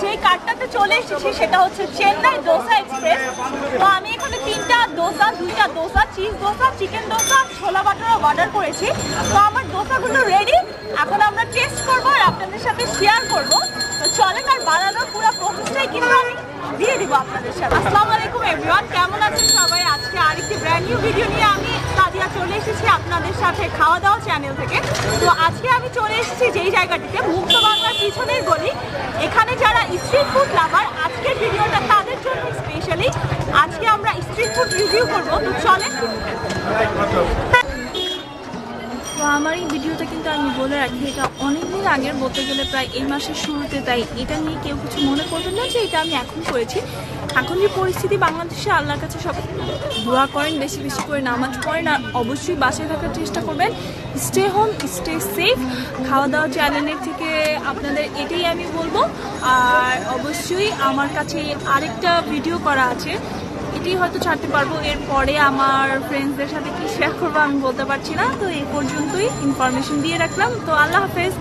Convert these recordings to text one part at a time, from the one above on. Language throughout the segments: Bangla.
যেই কার্ডটাতে চলে এসেছি সেটা হচ্ছে চেন্নাই দোসা এক্সপ্রেস। তো আমি এখানে 3টা দোসা, 2টা দোসা, চিজ দোসা, চিকেন দোসা, ছোলা বাটারও অর্ডার করেছি। তো আমার দোসাগুলো রেডি, এখন আমরা টেস্ট করবো আর আপনাদের সাথে শেয়ার করবো। তো চলেন, আর বানানোর পুরো প্রসেসটাই কিন্তু আমি দিয়ে দিব আপনাদের সাথে। আসসালামু আলাইকুম এভরিওয়ান, কেমন আছেন সবাই? আজকে আরেকটি ব্র্যান্ড নিউ ভিডিও নিয়ে আমি সাদিয়া চলে এসেছি আপনাদের সাথে খাওয়া দাওয়া চ্যানেল থেকে। তো আজকে আমি চলে এসেছি যেই জায়গাটিতে, মুক্ত বাংলার পিছনের গলি। এখানে যারা স্ট্রিট ফুড লাভার, আজকের ভিডিওটা তাদের জন্য স্পেশালি। আজকে আমরা স্ট্রিট ফুড রিভিউ করবো, তো চলেন। তো আমার এই ভিডিওটা কিন্তু আমি বলে রাখি, এটা অনেকদিন আগের, বলতে গেলে প্রায় এই মাসের শুরুতে, তাই এটা নিয়ে কেউ কিছু মনে করবেন না যে এটা আমি এখন করেছি। এখন যে পরিস্থিতি বাংলাদেশে, আল্লাহর কাছে সব দোয়া করেন, বেশি বেশি করে নামাজ পড়েন, আর অবশ্যই বাসায় থাকার চেষ্টা করবেন। Stay home, stay safe. খাওয়া দাওয়া চ্যানেলের থেকে আপনাদের এটাই আমি বলবো। আর অবশ্যই আমার কাছে আরেকটা ভিডিও করা আছে, এটাই হয়তো ছাড়তে পারবো। এরপরে আমার ফ্রেন্ডসদের সাথে কি শেয়ার করবো আমি বলতে পারছি না। তো এই পর্যন্তই ইনফরমেশন দিয়ে রাখলাম। তো আল্লাহ হাফেজ।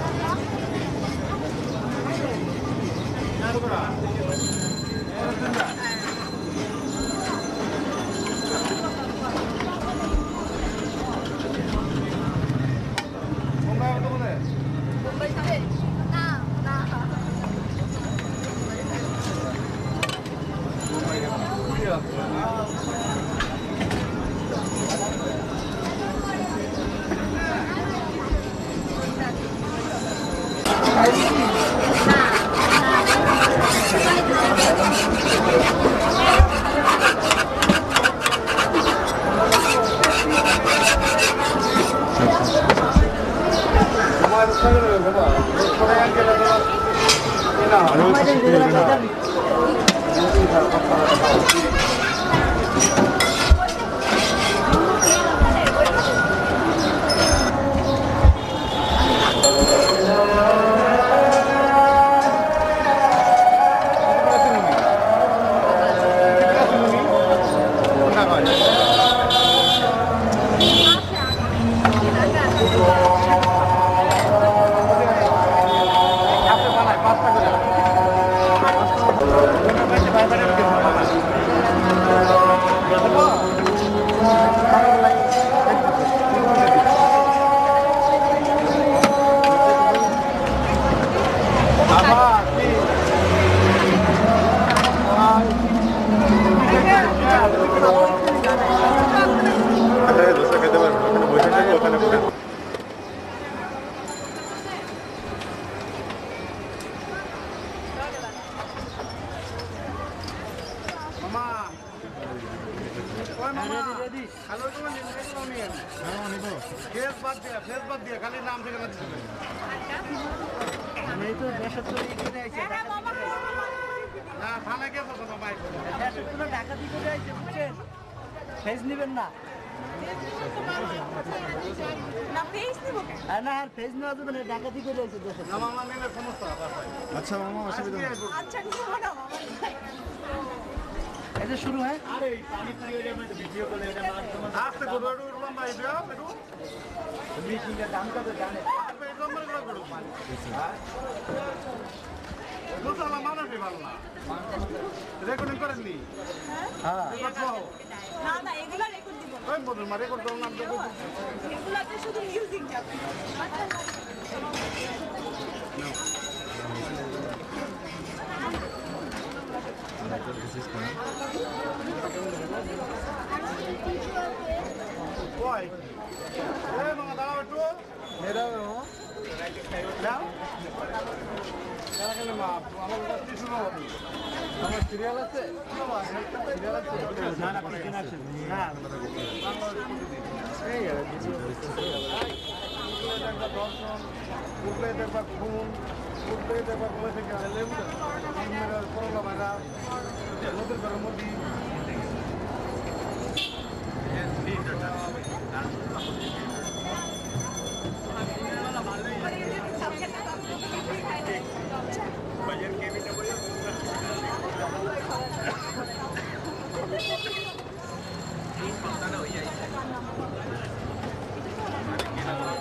আচ্ছা মামা, অসুবিধা নেই। এটা শুরু হয়। আরে পানি পুরি হয়ে যাবে, ভিডিও করে এটা আস্তে করে উঠলাম ভাই, দাও একটু মিটিংয়ের দামটা তো জানে। এই নম্বর গুলো করো বুঝলা, মানুষই ভালো না। রেকর্ডিং করেননি? হ্যাঁ, না না, এগুলা রেকর্ড দিব না। ওই বলুন মা, রেকর্ড করুন, নাম দেখো। এগুলাতে শুধু মিউজিক যাবে। ওই এই মামা দাঁড়াও একটু। মেরাও দাও দাঁড়া গেলে মা, আমার কাছে শুরু হবে। আমার সিরিয়াল আছে, সিরিয়াল আছে। না না, কিছু আছে না। এই দেখবা দর্শন, উঠলে দেখবা খুন, উঠলে দেখবা কোলে থেকে করোনা ভাইরাস, নদীর ঘরের মধ্যে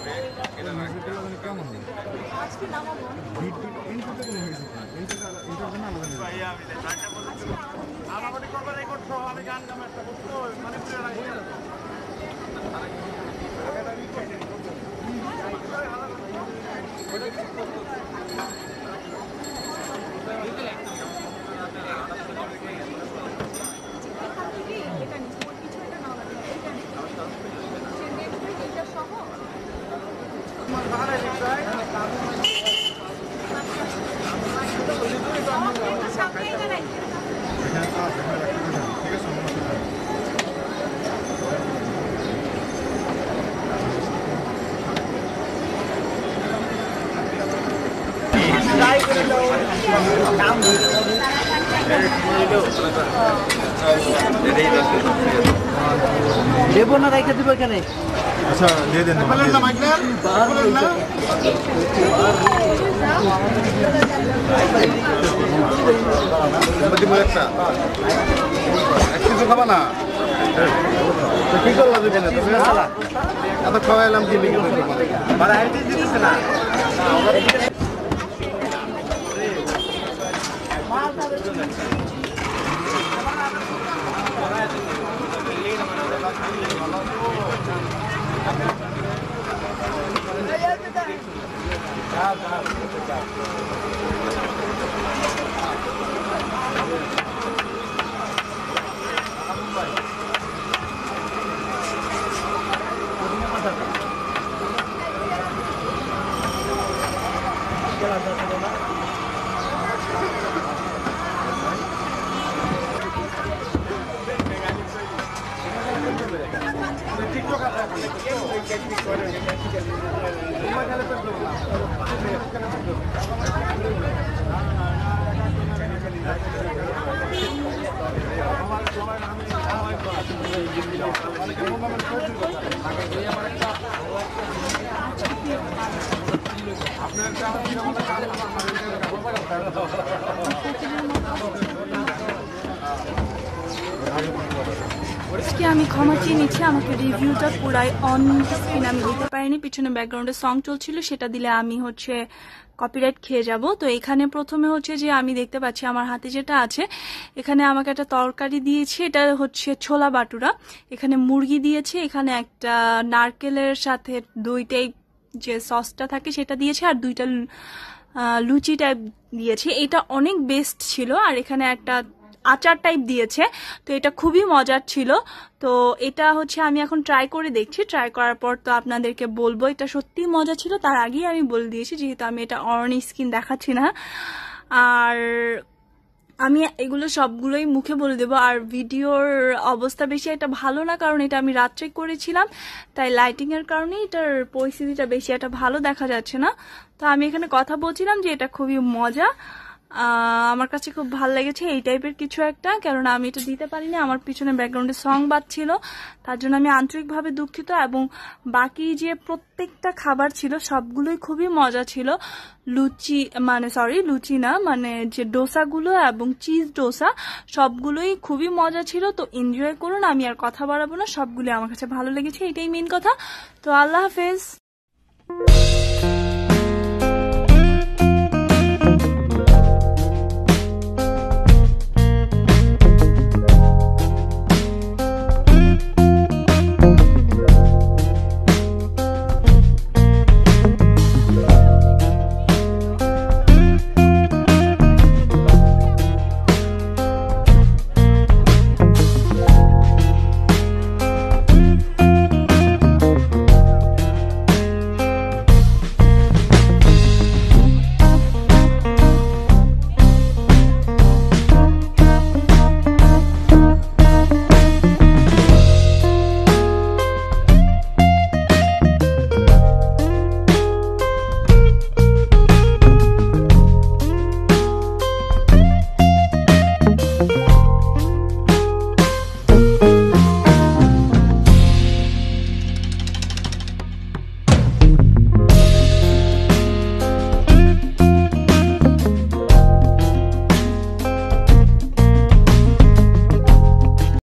আজকে নামাবো। আমাকে কভারে করছো, আমি গান গাম একটা করছো মানে পুরো রাখি দেবো না রেখে দিব এখানে। আচ্ছা দিয়ে দেন না মাইকেল না একটা কিছু খাবা না কি করলা দিবেন এত খাওয়াইলাম কি লিখে দিতেছে না আমি ক্ষমা চেয়ে নিচ্ছি, আমাকে রিভিউটা পুরাই অন স্ক্রিন আমি দিতে পারিনি, পিছনে ব্যাকগ্রাউন্ডে সং চলছিল, সেটা দিলে আমি কপিরাইট খেয়ে যাব। তো এখানে প্রথমে যে আমি দেখতে পাচ্ছি আমার হাতে যেটা আছে, এখানে আমাকে একটা তরকারি দিয়েছে, এটা ছোলা বাটুরা, এখানে মুরগি দিয়েছে, এখানে একটা নারকেলের সাথে দই টাইপ যে সসটা থাকে সেটা দিয়েছে, আর দুইটা লুচি টাইপ দিয়েছে। এটা অনেক বেস্ট ছিল। আর এখানে একটা আচার টাইপ দিয়েছে, তো এটা খুবই মজার ছিল। তো এটা আমি এখন ট্রাই করে দেখছি, ট্রাই করার পর তো আপনাদেরকে বলবো এটা সত্যি মজা ছিল। তার আগেই আমি বলে দিয়েছি, যেহেতু আমি এটা অন স্ক্রিন দেখাচ্ছি না, আর আমি এগুলো সবগুলোই মুখে বলে দেবো। আর ভিডিওর অবস্থা বেশি একটা ভালো না, কারণ এটা আমি রাত্রে করেছিলাম, তাই লাইটিং এর কারণে এটার পরিস্থিতিটা বেশি একটা ভালো দেখা যাচ্ছে না। তো আমি এখানে কথা বলছিলাম যে এটা খুবই মজা, আমার কাছে খুব ভালো লেগেছে এই টাইপের কিছু একটা, কারণ আমি এটা দিতে পারিনি, আমার পিছনে ব্যাকগ্রাউন্ডে সং বাজছিল, তার জন্য আমি আন্তরিকভাবে দুঃখিত। এবং বাকি যে প্রত্যেকটা খাবার ছিল সবগুলোই খুবই মজা ছিল। লুচি না, যে ডোসাগুলো এবং চিজ ডোসা সবগুলোই খুবই মজা ছিল। তো এনজয় করুন, আমি আর কথা বাড়াবো না, সবগুলো আমার কাছে ভালো লেগেছে, এটাই মেন কথা। তো আল্লাহ হাফেজ।